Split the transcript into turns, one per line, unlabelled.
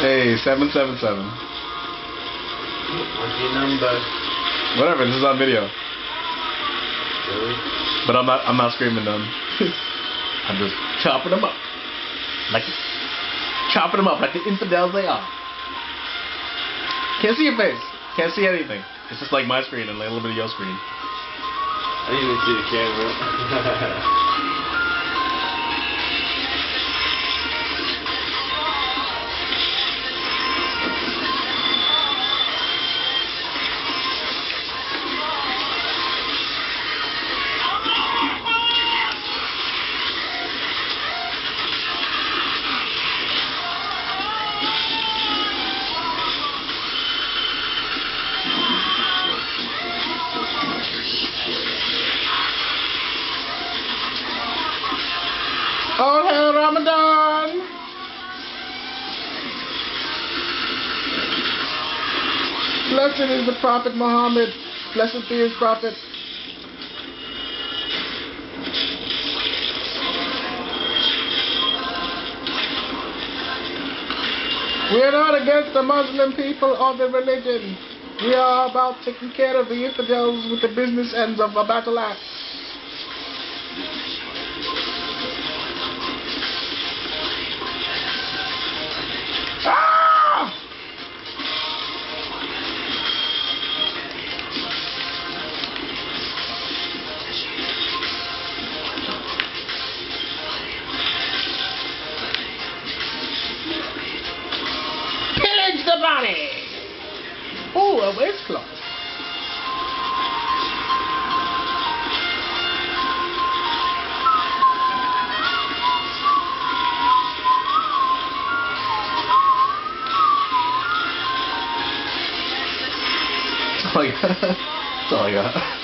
Hey, 777.
What's your number?
Whatever, this is on video.
Really?
But I'm not screaming them. I'm just chopping them up. Chopping them up like the infidels they are. Can't see your face. Can't see anything. It's just like my screen and like a little bit of your screen.
I didn't even see the camera.
Oh, hail Ramadan! Blessed is the Prophet Muhammad. Blessed be his prophet. We are not against the Muslim people or the religion. We are about taking care of the infidels with the business ends of a battle axe. Ah! Pillage the body! Oh, a waistcloth. That's all I got. That's all I got.